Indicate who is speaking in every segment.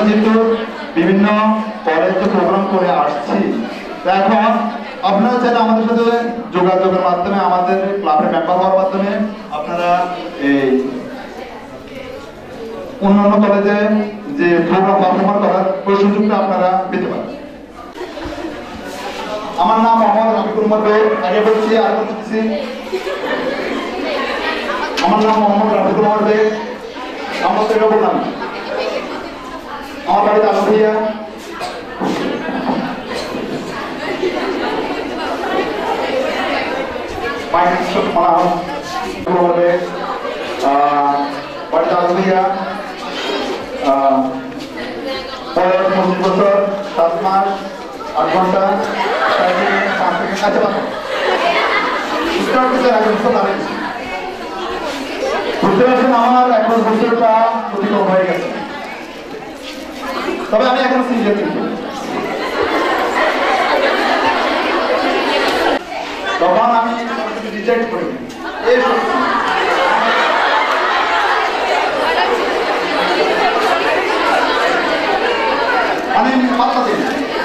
Speaker 1: যেহেতু বিভিন্ন কলেজে প্রোগ্রাম করে আসছি, এখন আপনারা চাইলে আমাদের সাথে যোগাযোগের মাধ্যমে, আমাদের ক্লাবের মেম্বার হওয়ার মাধ্যমে আপনারা এই অন্যান্য কলেজে যে প্রোগ্রাম পারফর্ম করার ওই সুযোগটা আপনারা পেতে পারেন। আমার নাম মোহাম্মদ রফিকুল বেগ, আগে বলছি আর বলতেছি, আমার নাম মোহাম্মদ রফিকুল বেগ, আমার থেকে বললাম আমার বাড়ি তালুভিয়া। বাড়ি তালুভিয়া, 25 বছর 7 মাস 8 ঘন্টা 5 সেকেন্ড কাছে পাবো। বুঝতে পারছেন আমার এখন বছরটা অতিক্রম হয়ে গেছে, তবে আমি এখন সিরিয়াস কিন্তু তখন আমি রিজেক্ট করি এই আমি পাত্তা দিই।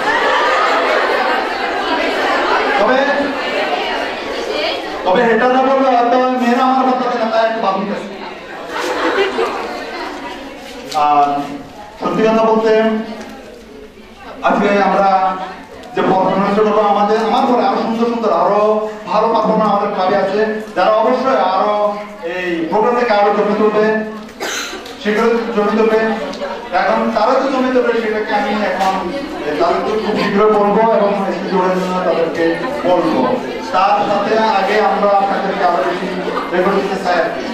Speaker 1: তবে এটা না বললে হয়তো মেয়েরা আমার পাত্তা দেয় না, তাই একটু ভাবি আছে। আর সত্যি কথা বলতে আজকে আমরা যে পারফরমেন্স করবো আমার পরে আরো সুন্দর সুন্দর আরো ভালো পারফরমেন্স আমাদের ক্লাবে আছে, যারা অবশ্যই আরো এই প্রোগ্রাম থেকে আরো জমি তুলবে, সেগুলো জমি তুলবে। এখন তারা তো জমি তুলবে, সেটাকে আমি এখন তাদেরকে খুব শীঘ্র বলবো এবং জোরের জন্য তাদেরকে বলবো। তার সাথে আগে আমরা আপনাদেরকে আরো বেশি রেকর্ড দিতে চাই আর কি।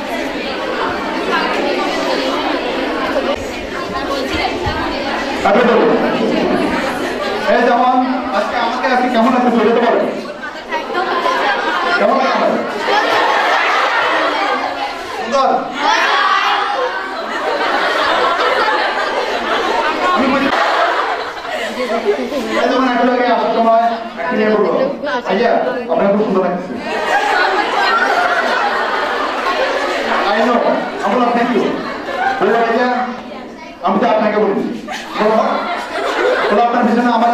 Speaker 1: এই যেমন আজকে আমাকে আজকে কেমন লাগছে চলে যেতে পারে, কেমন লাগছে? সুন্দর। যেমন একটু আগে আসার সময় একটা নিয়ে বলবো, আইয়া আপনার খুব সুন্দর লাগছে। আই নো, আমি বললাম থ্যাংক ইউ। বললাম আইয়া আমি তো আপনাকে বলছি, আপনার পিছনে আমার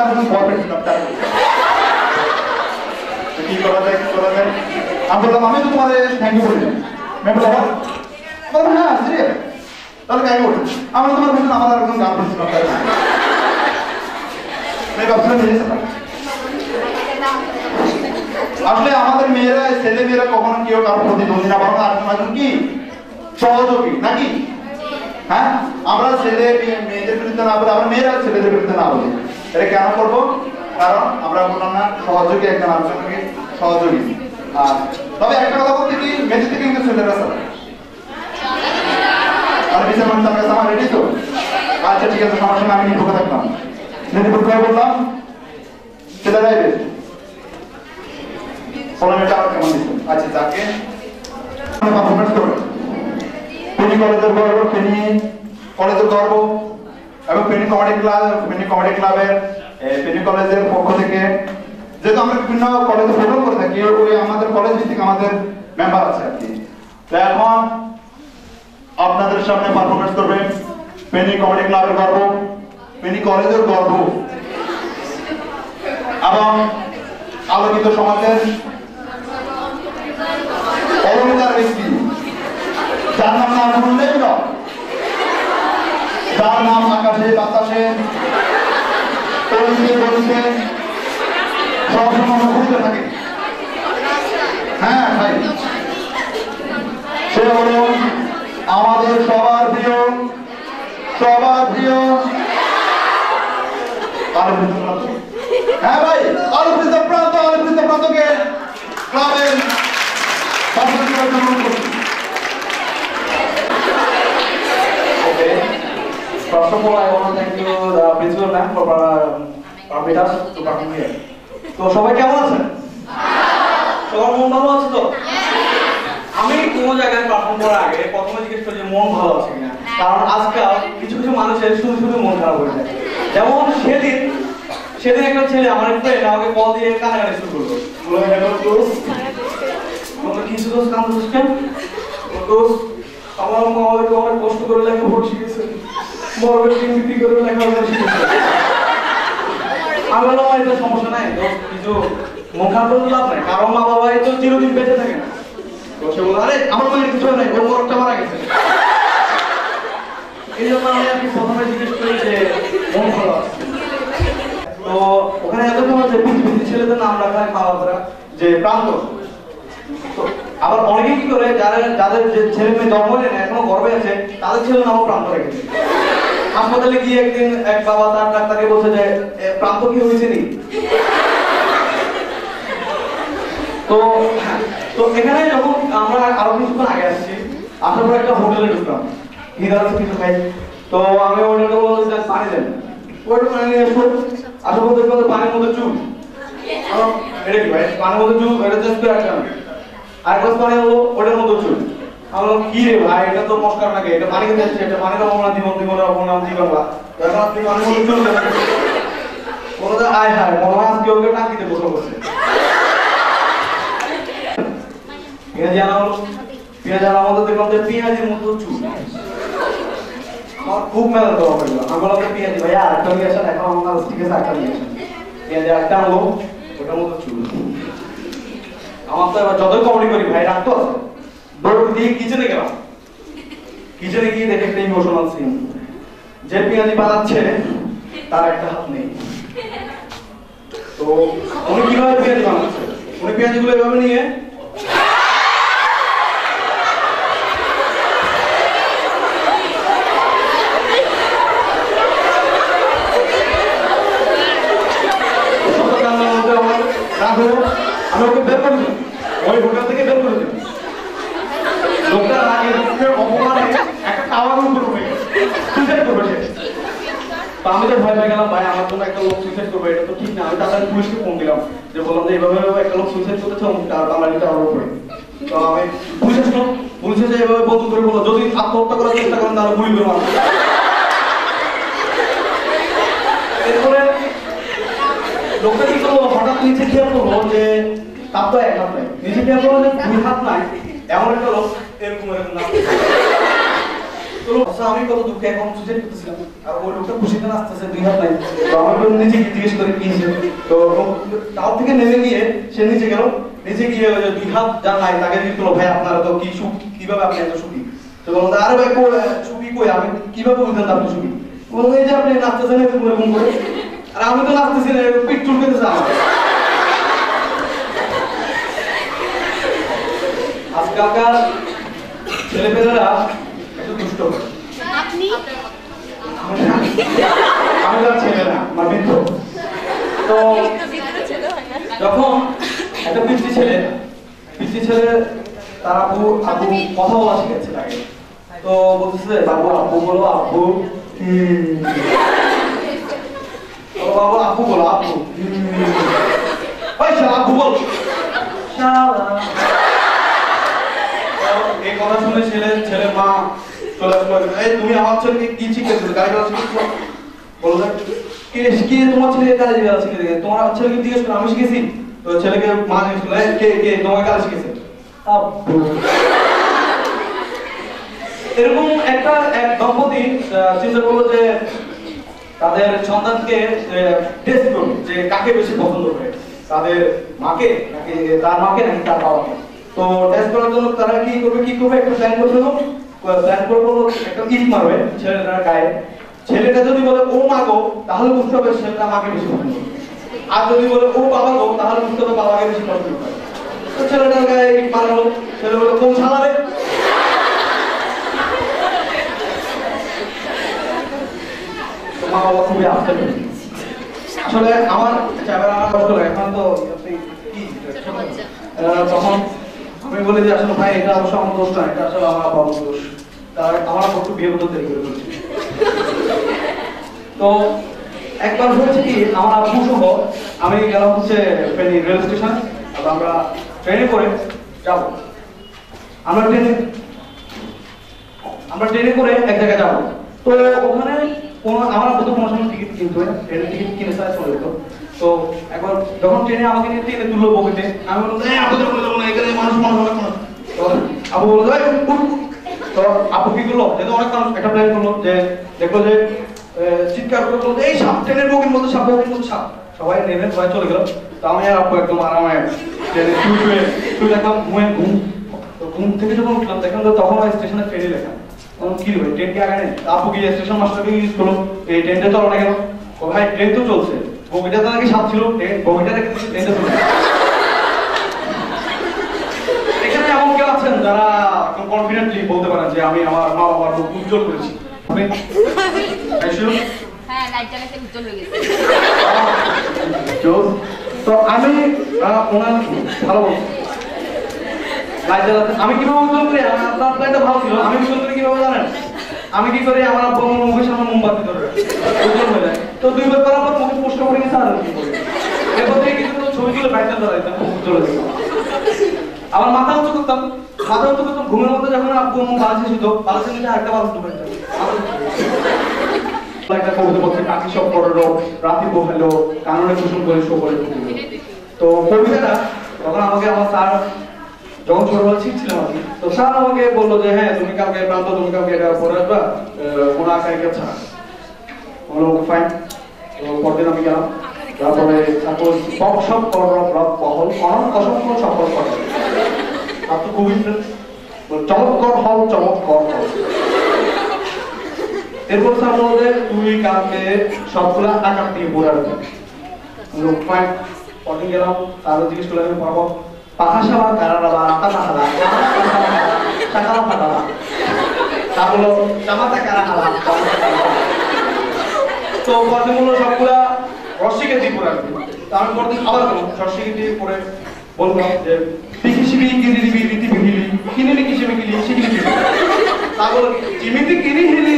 Speaker 1: কি করা যায় কি করা যায়। আমি বললাম আমি তো তোমার থ্যাংক ইউ বলি, আমি বললাম হ্যাঁ সিরিয়াস, তাহলে গাই বলি আমরা তোমার পিছনে আমার আর গান বলছিলাম। আসলে আমাদের মেয়েরা ছেলে মেয়েরা কখনো কেউ কারো প্রতিদ্বন্দ্বী না, বরং একজন কি সহযোগী নাকি? হ্যাঁ, আমরা ছেলে মেয়েদের বিরুদ্ধে না বলে, আমরা মেয়েরা ছেলেদের বিরুদ্ধে না বলি। এটা কেন করবো? কারণ আমরা বললাম না সহযোগী, একজন আরেকজনকে সহযোগী। আর তবে একটা কথা বলতে কি, মেয়েদের থেকে কিন্তু ছেলেরা চলে। আর বিচার মানুষ আমার কাছে আমার রেডি তো? আচ্ছা ঠিক আছে, সমস্যা আমি নির্ভর থাকলাম, নির্ভর বললাম ছেলেরাই বেশ পড়ানোটা আর কেমন দিচ্ছেন। আচ্ছা যাকে পারফরমেন্স করবেন, ফেনী কলেজের গর্ব, ফেনী কলেজের গর্ব এবং ফেনী কমেডি ক্লাবের ফেনী কলেজের পক্ষ থেকে, যেহেতু আমরা বিভিন্ন কলেজে প্রোগ্রাম করে থাকি, ওই আমাদের কলেজ ভিত্তিক আমাদের মেম্বার আছে আর কি। তো এখন আপনাদের সামনে পারফরমেন্স করবেন ফেনী কমেডি ক্লাবের গর্ব, ফেনী কলেজের গর্ব এবং আলোকিত সমাজের অলংকার ব্যক্তি, যার নাম না শুনলেই না, যার নাম আকাশে বাতাসে তরিতে গলিতে সবসময় ঘুরতে থাকে। হ্যাঁ ভাই, সে হলো আমাদের সবার প্রিয় হ্যাঁ ভাই, আলোকিত প্রান্তকে ক্লাবের
Speaker 2: First of all, I want to thank you, the principal ma'am, for permit us to come here. তো সবাই কেমন আছেন? সবার মন ভালো আছে তো? আমি কোনো জায়গায় পারফর্ম করার আগে প্রথমে জিজ্ঞেস করি যে মন ভালো আছে কিনা, কারণ আজকাল কিছু কিছু মানুষের শুধু শুধু মন খারাপ হয়ে যায়। যেমন সেদিন একটা ছেলে আমার ফ্রেন্ড আমাকে কল দিয়ে কান্নাকাটি শুরু করলো, বললো হ্যালো দোস্ত, বললো কিছু দোস্ত কাঁদছিস কেন? দোস্ত আমার মা আমাদেরকে অনেক কষ্ট করে লেখা ভোট শিখেছে, বড় টিম বিক্রি করে লেখাপড়া শিখেছে। আমি বললাম এটা সমস্যা নাই, কিছু মন খারাপ করে লাভ নাই, কারণ মা বাবা তো চিরদিন বেঁচে থাকে না। তো সে বলল আরে আমার মায়ের কিছু নাই, ওর বড়টা মারা গেছে। এই জন্য আমি আর কি প্রথমে জিজ্ঞেস করি যে মন ভালো আছে। তো ওখানে এত সময় যে পিছিয়ে ছেলেদের নাম রাখা হয় মা বাবারা যে প্রান্ত। তো আবার অনেকে কি করে যাদের যে ছেলে মেয়ে জন্ম নেয় না এখনো গর্বে আছে তাদের ছেলে নামও প্রান্ত রেখেছে। হাসপাতালে গিয়ে একদিন এক বাবা তার ডাক্তারকে বলছে যে প্রান্ত কি হয়েছে নি। তো তো এখানে যখন আমরা আরো কিছুক্ষণ আগে আসছি, আসার পর একটা হোটেলে ঢুকলাম, হিদার কিছু খাই। তো আমি হোটেলকে বললাম যে পানি দেন, ওটা পানি নিয়ে এসো। আসার পর দেখলাম পানির মধ্যে চুল। এটা কি ভাই পানির মধ্যে চুল, এটা চেঞ্জ করে রাখলাম। আর গ্লাস পানি হলো ওটার মধ্যে চুল। আমি বললাম কি রে ভাই, এটা তো মস্কার নাকি, এটা পানি খেতে আসছে, এটা পানিটা মনে জীবন জীবন নাম জীবন বা এখন আপনি পানির মধ্যে চুল দেন বলতে আয় হায় মনে হয় আজকে ওকে টাঙ্কিতে বসে বসে। পেঁয়াজি আনা হলো, পেঁয়াজি আনার মধ্যে দেখলাম যে পেঁয়াজির মতো চুল। আমার খুব মেলা দেওয়া হইলো। আমি বললাম যে পেঁয়াজি ভাইয়া আরেকটা নিয়ে আসেন, এখন আমার ঠিক আছে একটা নিয়ে আসেন। পেঁয়াজি একটা আনলো, ওটার মতো চুল। আমার তো এবার যতই কমেডি করি ভাই রাখতো দৌড় দিয়ে কিচেনে গেলাম। কিচেনে গিয়ে দেখে একটা ইমোশনাল সিন, যে পেঁয়াজি বানাচ্ছে তার একটা হাত নেই। তো উনি কিভাবে পেঁয়াজি বানাচ্ছে, উনি পেঁয়াজিগুলো এভাবে নিয়ে আমি ওকে বের করে দিই, ওই হোটেল থেকে বের করে দিই। লোকটা রাগে অপমানে একটা টাওয়ার উপর উঠে সুইসাইড করবে সে। তো আমি তো ভয় পেয়ে গেলাম, ভাই আমার জন্য একটা লোক সুইসাইড করবে, এটা তো ঠিক না। আমি তাড়াতাড়ি পুলিশকে ফোন দিলাম, যে বললাম যে এইভাবে একটা লোক সুইসাইড করতেছে আমার টাওয়ার উপরে। তো আমি পুলিশ আসলো, পুলিশ এসে এভাবে বন্ধু করে বললো যদি আত্মহত্যা করার চেষ্টা করেন তাহলে গুলি করে মারবে। এরপরে লোকটা কি করলো, হঠাৎ নিচে খেয়াল করলো যে তার তো এক হাত নাই, নিচে খেয়াল করলো যে দুই হাত নাই, এমন একটা লোক এরকম এরকম না। তো আমি কত দুঃখে এখন সুইসাইড করতেছিলাম, আর ওই লোকটা খুশিতে নাচতেছে দুই হাত নাই। তো আমার নিচে জিজ্ঞেস করে কি হয়েছে, তো তার থেকে নেমে গিয়ে সে নিচে গেল, নিচে গিয়ে দুই হাত যার নাই তাকে জিজ্ঞেস করলো ভাই আপনারা তো কি সুখ, কিভাবে আপনি এত সুখী। তো বললো আরে ভাই সুখী কই, আমি কিভাবে বুঝলেন আপনি সুখী। বললো এই যে আপনি নাচতেছেন এরকম এরকম করে, আর আমি তো নাচতেছি না, পিঠ চুলকেতেছে আমার। আজকালকার ছেলেপেলেরা একটু দুষ্ট। আমি তো ছেলে না, আমার বৃদ্ধ। তো যখন একটা পিচ্ছি ছেলে তার আপু কথা বলা শিখেছে তাকে। তো বলতেছে বাবু আপু বলো আপু, বাবু আপু বলো আপু, ওই শালা আপু বল শালা। এই কথা শুনে ছেলের মা চলে আসলো, এই তুমি আমার ছেলেকে কি শিখেছো, গাড়ি চালা শিখেছো? বললো কে তোমার ছেলেকে গাড়ি চালা শিখেছে, তোমার ছেলেকে জিজ্ঞেস করো আমি শিখেছি। তো ছেলেকে মা জিজ্ঞেস করলো কে তোমাকে গাড়ি শিখেছে? এরকম এক দম্পতি চিন্তা করলো যে তাদের সন্তানকে টেস্ট করবে যে কাকে বেশি পছন্দ করে, তাদের মাকে নাকি তার মাকে নাকি তার বাবাকে। তো টেস্ট করার জন্য তারা কি করবে একটা প্ল্যান করছিল। প্ল্যান করবো একটা ইট মারবে ছেলেটার গায়ে, ছেলেটা যদি বলে ও মা গো তাহলে বুঝতে হবে ছেলেটা মাকে বেশি পছন্দ করে, আর যদি বলে ও বাবা গো তাহলে বুঝতে হবে বাবাকে বেশি পছন্দ করে। তো ছেলেটার গায়ে ইট মারা হলো, ছেলে বলে কোন শালা রে। মা বাবা খুবই আপসেট। আসলে আমার কষ্ট লাগে এখন তো তখন আমি বলি যে আসলে ভাই এটা অবশ্য আমার দোষ না, এটা আসলে আমার বাবার দোষ, তার আমার একটু বিয়ে করতে দেরি করে ফেলছি। তো একবার হয়েছে কি আমার আব্বু সহ আমি গেলাম হচ্ছে ফেনী রেল স্টেশন, আমরা ট্রেনে করে যাব, আমরা ট্রেনে করে এক জায়গায় যাবো। তো ওখানে আমার আব্বু তো কোনো সময় টিকিট কিনতো না, ট্রেনের টিকিট কিনে চলে যেত। তো একবার যখন ট্রেনে আমাকে নিয়ে ট্রেনে তুললো বকেটে, আমি বললাম আপনাদের বলে যাবো না, এখানে মানুষ হবে না। তো আব্বু বললো তো আপু কি করলো, যেহেতু অনেক মানুষ একটা প্ল্যান করলো, যে দেখলো যে চিৎকার করে বললো এই সাপ, ট্রেনের বগির মধ্যে সাপ, বগির মধ্যে সাপ। সবাই নেমে ভয় চলে গেল। তো আমি আর আপু একদম আরামে ট্রেনে শুয়ে দেখলাম ঘুম থেকে যখন উঠলাম দেখলাম তো তখন স্টেশনে ফেরি লেখা। তখন কি ভাই ট্রেন কি আগে নেই? আপু গিয়ে স্টেশন মাস্টারকে ইউজ করলো, এই ট্রেনটা চলো না কেন? ও ভাই ট্রেন তো চলছে, বগিটা তো নাকি সাপ ছিল, বগিটা রেখে ট্রেনটা চলছে। এখানে এমন কেউ আছেন যারা কনফিডেন্টলি বলতে পারেন যে আমি আমার মা বাবার মুখ উজ্জ্বল করেছি?
Speaker 3: হ্যাঁ, লাইট জ্বালাতে উজ্জ্বল হয়ে গেছে।
Speaker 2: তো আমি ওনার ভালো বলছি লাইট জ্বালাতে আমি কিভাবে উজ্জ্বল করি? আপনার প্ল্যানটা ভালো ছিল, আমি উজ্জ্বল করি কিভাবে জানেন? আমি কি করি, আমার আব্বু আমার মুখের সামনে মোমবাতি ধরে উজ্জ্বল হয়ে যায়। তো 2 বার করার পর মুখে পোস্ট করে গেছে আর কি করি, এরপর থেকে কিন্তু ছবি তুলে ব্যাগটা ধরাইতাম, উজ্জ্বল হয়ে যেত। আবার মাথা উঁচু করতাম, ঘুমের মধ্যে যখন আব্বু আম্মু বালিশে শুতো, বালিশের নিচে আরেকটা বালিশ ঢুকে দিতাম। একটা কবিতা বলছে, কাকি সব করলো রাতি বহালো কাননে কুসুম করে শো করে। তো কবিতাটা তখন আমাকে আমার স্যার যখন ছোটবেলা শিখছিলাম আর কি, তো স্যার আমাকে বললো যে হ্যাঁ তুমি কালকে প্রান্ত, তুমি কালকে এটা পড়ে আসবা কোনো আকারে কেউ ছাড়া। বললো ওকে ফাইন। তো পরদিন আমি গেলাম, তারপরে সাপোজ সব করল বহল অসংখ্য সফল করে আর তো খুবই চমৎকার হল, চমৎকার হল। এরপর স্যার বলতে তুই কালকে সবগুলা আকার দিয়ে পড়ে আসবি। ফাইন। পরদিন গেলাম, তারও জিজ্ঞেস করলাম আমি পড়াবো পাহাসাবা কারারাবা রাতাবাহালা টাকালা ফাটালা। তা বললো জামাতা কারাহালা। তো পরদিন বললো সবগুলা রসিকে দিয়ে পড়ে আসবি। তা আমি পরদিন আবার গেলাম, রসিকে দিয়ে পড়ে বললাম যে বিকিসিবি কিনে দিবি রীতি বিহিলি কিনে কিসিবি কিলি শিখিনি দিবি। তা বললো জিমিতি কিনি হিলি।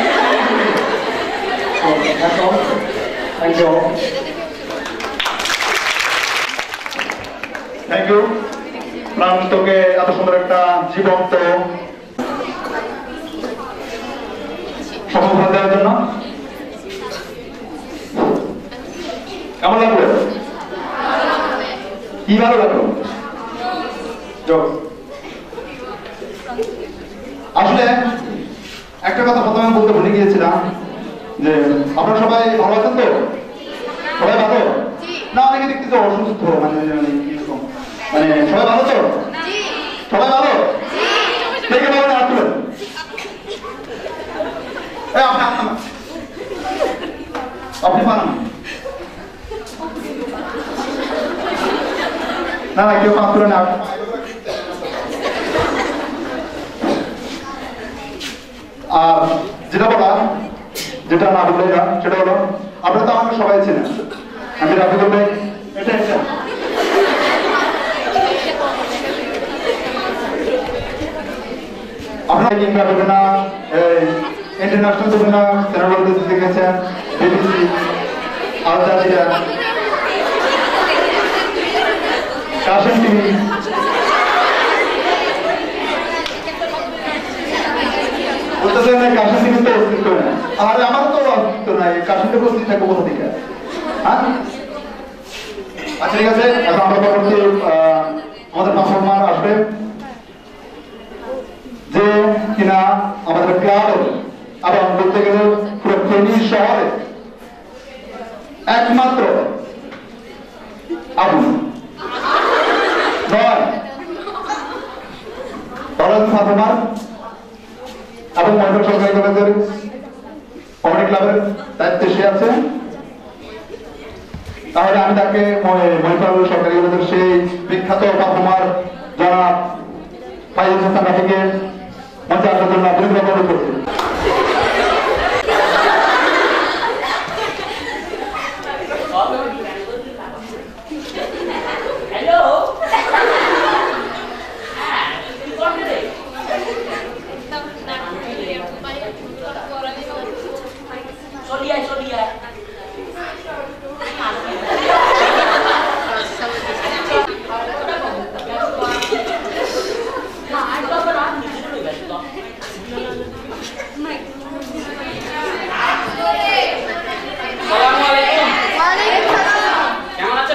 Speaker 1: থ্যাংক ইউ প্রান্তকে এত সুন্দর একটা জীবন্ত সমর্থন দেওয়ার জন্য। কেমন লাগলো? কি ভালো লাগলো? আসলে একটা কথা প্রথমে বলতে ভুলে গিয়েছিলাম যে আপনারা সবাই ভালো আছেন তো? সবাই ভালো না? অনেকে দেখতেছে অসুস্থ, মানে কিরকম, মানে সবাই ভালো তো? সবাই ভালো দেখে ভালো না আসলেন? আপনি পান না? না কেউ কাজ করে না। আর যেটা বলা, যেটা না বললে না সেটা হলো আপনারা তো আমাকে সবাই ছিলেন, আমি রাখি বলবে এটা এটা আপনারা কিংবা হবে না ইন্টারন্যাশনাল হবে না চ্যানেল দিতে গেছেন, BBC, Al Jazeera, Kashem TV, বলতেছেন না কাশেম টিভি তো অস্তিত্ব নেই। আর আমার তো অস্তিত্ব নাই, কাশেম টিভি অস্তিত্ব থাকবো কোথা থেকে? হ্যাঁ আচ্ছা ঠিক আছে, এখন আমরা পরবর্তী আমাদের পারফর্মার আসবে যে কিনা আমাদের ক্লাব এবং বলতে গেলে পুরো ফেনী শহরে একমাত্র আবু নয় বড় পারফর্মার এবং মহিলা সরকারি কলেজের কমেডি ক্লাবের দায়িত্বে সে আছে। তাহলে আমি তাকে মহিপাল সরকারি কলেজের সেই বিখ্যাত পারফর্মার যারা ফাইজ হাসান রাফিকে মঞ্চে আসার জন্য বিনীত অনুরোধ করছি।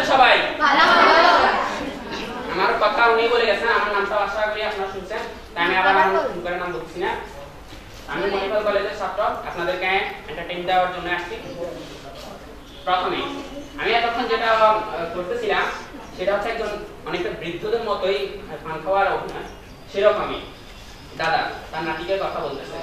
Speaker 4: আমি আবার ফোন করে নাম বলছি না। আমি মণিপাল কলেজের ছাত্র, আপনাদেরকে এন্টারটেইন দেওয়ার জন্য আসছি। প্রথমে আমি এতক্ষণ যেটা করতেছিলাম সেটা হচ্ছে একজন অনেকটা বৃদ্ধদের মতোই পান খাওয়ার অভিনয়, সেরকমই দাদা তার নাতিকে কথা বলতেছে।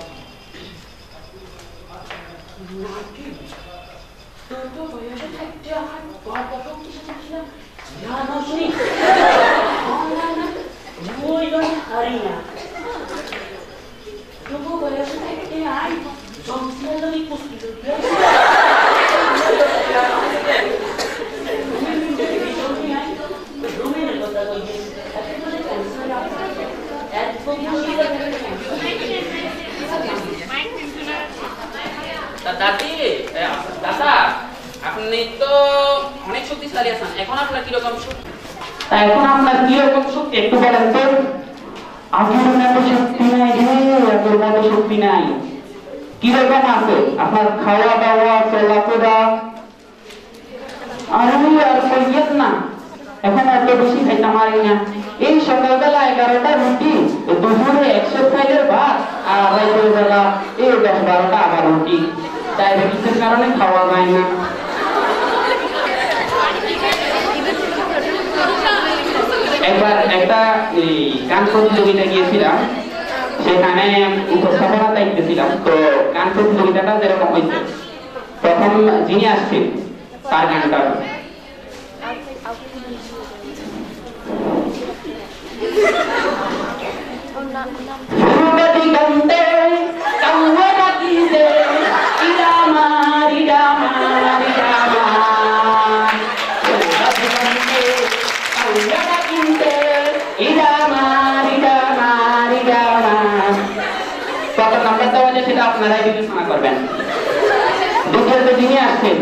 Speaker 4: দাদি দাদা আপনি তো অনেক শক্তিশালী আছেন, এখন আপনার কিরকম শক্তি?
Speaker 5: এখন আপনার কিরকম শক্তি একটু বলেন তো। আগের মতো শক্তি নাই রে, আগের মতো শক্তি নাই। কিরকম আছে আপনার খাওয়া দাওয়া চলাফেরা? আরে আর কইয়েন না, এখন এত বেশি খাইতে পারি না। এই সকালবেলা 11টা রুটি, দুপুরে 100 ফাইলের ভাত, আর রাতের বেলা এই 10-12টা আবার রুটি। ডায়াবেটিসের কারণে খাওয়া যায় না। একবার একটা গান প্রতিযোগিতা গিয়েছিলাম, সেখানে উপস্থাপনা দেখতেছিলাম। তো গান প্রতিযোগিতাটা যেরকম হয়েছে, প্রথম যিনি আসছেন তার গানটা নাম্বারটা হলে সেটা আপনারাই বিবেচনা করবেন। দ্বিতীয়ত যিনি আসছেন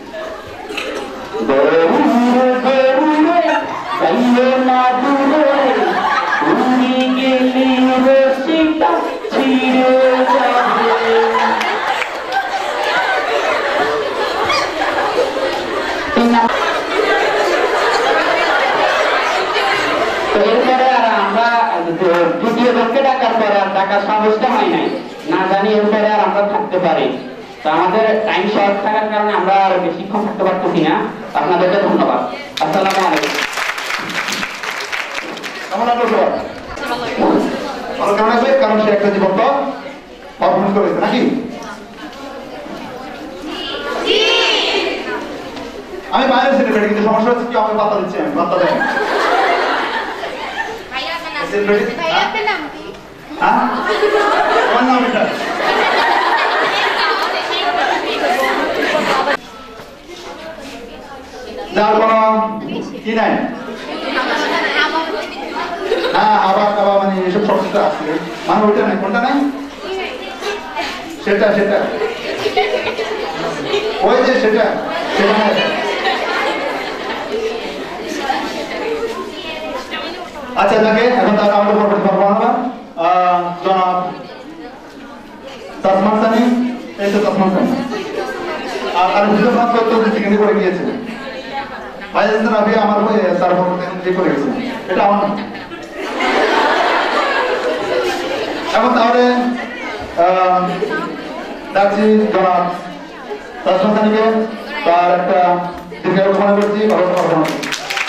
Speaker 5: এরপরে আর আমরা দ্বিতীয় জনকে ডাকার পরে আর ডাকার সাহসটা হয় নাই, না জানি এরপরে আর আমরা থাকতে পারি। তো আমাদের টাইম শর্ট থাকার কারণে আমরা আর বেশিক্ষণ থাকতে পারতেছি না। আপনাদেরকে ধন্যবাদ। আসসালামু আলাইকুম।
Speaker 1: কেমন লাগলো সবার? ভালো কেমন লাগবে? কারণ সে একটা জীবন তো পারফরমেন্স করেছে নাকি? আমি বাইরে সেলিব্রিটি, কিন্তু সমস্যা হচ্ছে কি আমাকে পাতা দিচ্ছে, আমি পাতা দেয় আমার নাম এটা। যার কোনো কি নাই? হ্যাঁ আবার আবার মানে এসব শব্দ আছে, মানে ওইটা নাই, কোনটা নাই? সেটা সেটা ওই যে সেটা সেটা আচ্ছা যাকে এখন তারা আমাদের পরবর্তী পারবো জনাব তাসমান সানি। এই তো তাসমান সানি, আর তার ভিতর মাত্র তো সেকেন্ডে করে গিয়েছে। ভাইজান রাবি আমার তার পরবর্তী করে গেছে, এটা আমার। এখন তাহলে ডাকছি জনাব তাসমান সানিকে, তার একটা দীর্ঘায়ু কামনা করছি, ভালো কামনা করছি।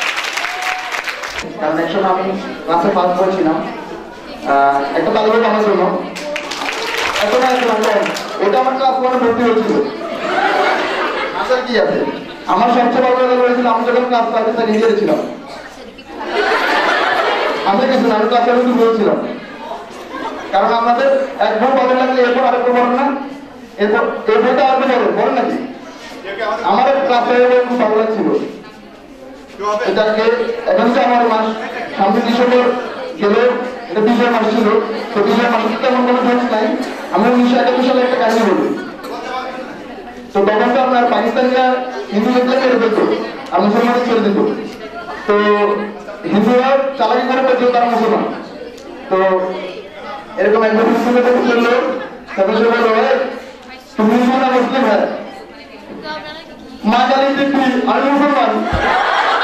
Speaker 1: কারণ একসময় আমি ক্লাসে ফার্স্ট বলছিলাম, একটা তালিবান আমার জন্য এত না ওটা আমার ক্লাস ওয়ানে ভর্তি হয়েছিল। আসার কি আছে, আমার সবচেয়ে ভালো লাগা হয়েছিল আমি যখন ক্লাস 5-এ সেকেন্ড ইয়ারে ছিলাম। আমি কিছু না, আমি ক্লাসে কিন্তু বলছিলাম, কারণ আমাদের এক বই বদল লাগলে এরপর আরেক বই বলেন না, এরপর এই বইটা আর বলেন নাকি? আমার ক্লাসে খুব ভালো লাগছিল। এটাকে এখন তো আমার মাস সামনে ডিসেম্বর গেলে এটা বিজয় মাস ছিল, তো বিজয় মাসে তেমন কোনো ড্রেস নাই। আমি 1971 সালে একটা কাহিনী বলি। তো তখন তো আপনার পাকিস্তানিরা হিন্দু দেখলে মেরে ফেলত আর মুসলমানদের ছেড়ে দিত। তো হিন্দুরা চালাকি করে পেয়েছিল তারা মুসলমান। তো এরকম একবার মুসলিমের কাছে চললো, তখন সে বললো তুমি মুসলমান মুসলিম হ্যাঁ মা জানি দেখবি আমি মুসলমান।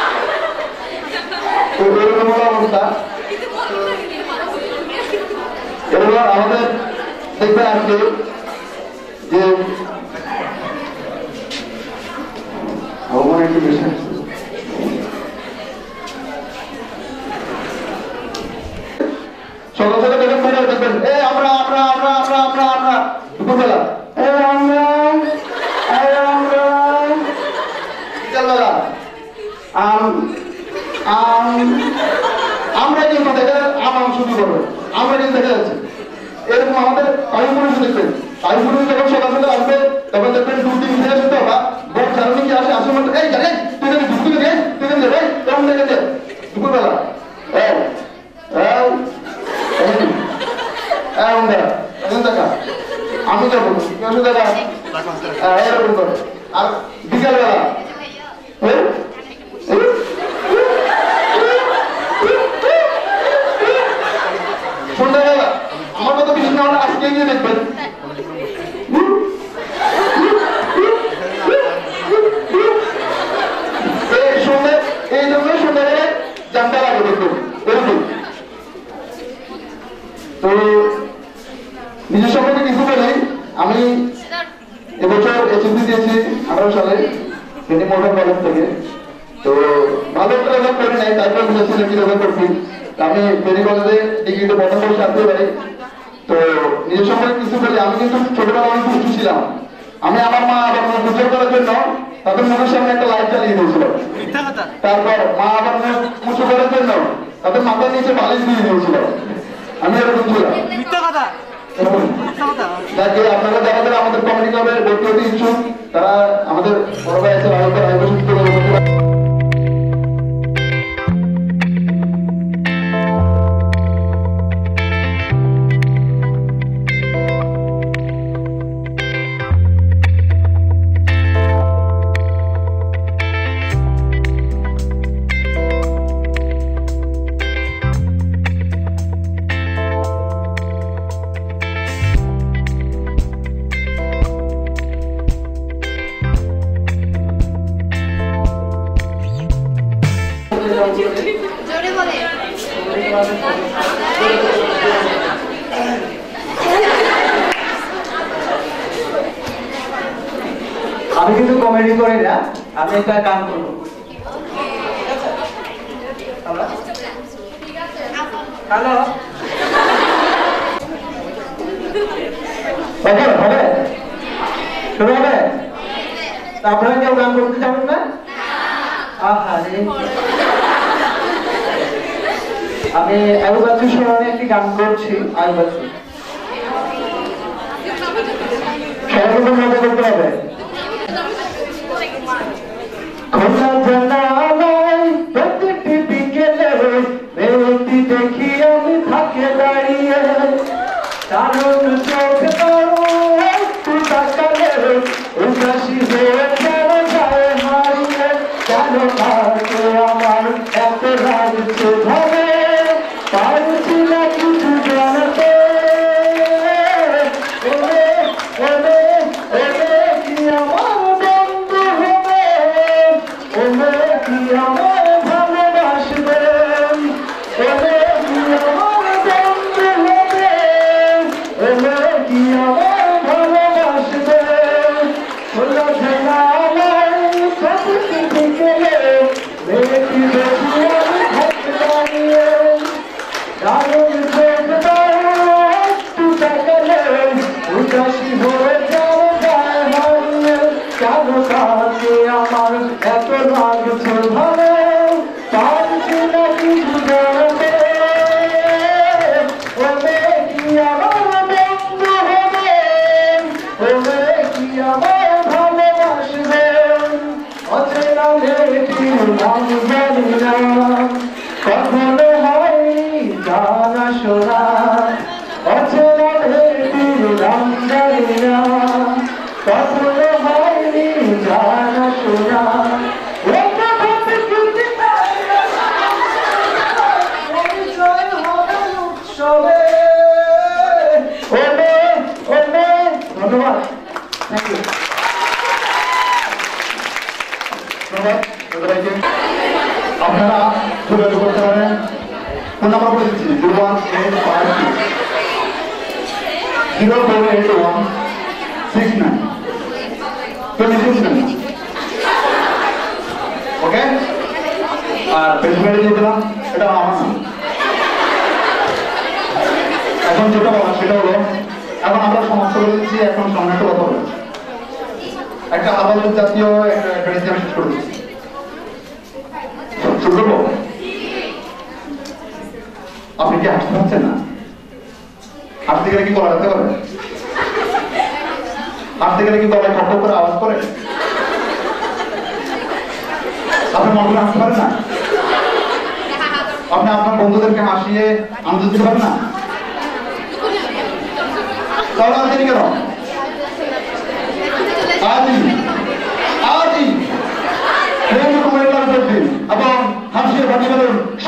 Speaker 1: তো এরকম অবস্থা। আমাদের দেখবেন আজকে যে একটু বেশি সকাল সকাল দেখবেন মনে দেখবেন আমরা দুপুরবেলা বিকালবেলা আমরা কিন্তু দেখা আম শুরু করবো আমরা কিন্তু দেখা যাচ্ছে এরকম আমাদের কায়ু পুরুষ দেখবেন কায়ু পুরুষ যখন সকাল সকাল আসবে তখন দেখবেন দুটি মিলে আসে তো বা বোর্ড সারানি কি আসে আসে মতো এই জানেন তুই যদি ঢুকতে গিয়ে তুই যদি যাবে তখন দেখে যে দুপুরবেলা আমি যাবো দেখা এরকম করে আর বিকালবেলা সন্ধ্যাবেলা আমার মতো বিশেষ না হলে আজকে গিয়ে দেখবেন এই জন্য সন্ধ্যাবেলায় জানতে লাগে দেখবেন এরকম তো নিজের সম্পর্কে কিছু বলি আমি এবছর এইচএসসি দিয়েছি 18 সালে ফেনী মডেল কলেজ থেকে তো ভালো একটা রেজাল্ট করি নাই তারপর বুঝেছিলাম কি রেজাল্ট করছি আমি ফেনী কলেজে ডিগ্রিতে প্রথম বর্ষে আসতে পারি তো নিজের সম্পর্কে কিছু বলি আমি কিন্তু ছোটবেলা অনেক দুষ্টু ছিলাম আমি আমার মা আবার উজ্জ্বল করার জন্য তাদের মুখের সামনে একটা লাইট চালিয়ে দিয়েছিল তারপর মা আবার উঁচু করার জন্য তাদের মাথার নিচে বালিশ দিয়ে দিয়েছিল আমি এরকম ছিলাম আপনারা যারা আমাদের কমিটি ক্লাবের ভর্তি হতে ইচ্ছুক তারা আমাদের বড় ভাই আছে
Speaker 3: জোরে বলে
Speaker 2: আমি কিন্তু কমেডি করি না আমি একটা গান করবো হ্যালো হবে শুরু হবে আপনারা কেউ গান করতে চাবেন না আমি আয়ুবাচু স্মরণে একটি গান করছি আয়ুবাচু সবাইকে মজা করতে হবে খোলা জানালায় প্রতিটি বিকেলে মেয়েটি দেখি আমি থাকে দাঁড়িয়ে দারুণ চোখ একটু তাকালে উদাসী হয়ে যেন যায় হারিয়ে কেন তাকে আমার এত লাগছে ভাবে পারছি না কিছু জানতে কি আমার বন্ধু হবে কি আমার ভালোবাসবেন কি আমার বন্ধু হবে কি আমার ভালোবাসবেন খোলা জানালায় প্রতিটি বিকেলে মেয়েটি দেখি আমি থাকতে দাঁড়িয়ে দারুণ চোখ একটু তাকালে উদাসী হয়ে যাও গায়ে হারিয়ে কেন তাকে আমার এত লাগছে ভালো পারছি না কিছু জানতে কি আমার বন্ধু হবে কি আমার ভালোবাসবেন অচেনা মেয়েটির নাম জানি না কখনো হয়নি জানা শোনা অচেনা মেয়েটির নাম জানি না কখনো হয়নি জানা শোনা ধন্যবাদ থ্যাংক ইউ
Speaker 1: আপনারা যোগাযোগ করতে পারেন ফোন নাম্বার বলে দিচ্ছি 01852 04816 ওকে আর পেছনে দিয়ে দিলাম এটা আমার নাম এখন যেটা বলা সেটা হলো এখন আমরা সমাপ্ত করে দিচ্ছি এখন সামনে একটা কথা বলে একটা আবাল জাতীয় একটা রেসিপি আমি শেষ করে দিচ্ছি শুরু করবো আপনি কি হাসতে পারছেন না হাসতে গেলে কি গলা রাখতে পারে হাসতে গেলে কি গলায় খট করে আওয়াজ করে আপনি মন করে হাসতে পারেন না আপনি আপনার বন্ধুদেরকে হাসিয়ে আনন্দ দিতে পারেন না তাহলে আসেনি কেন আজই এবং হাসিয়ে বাড়ি বেরোন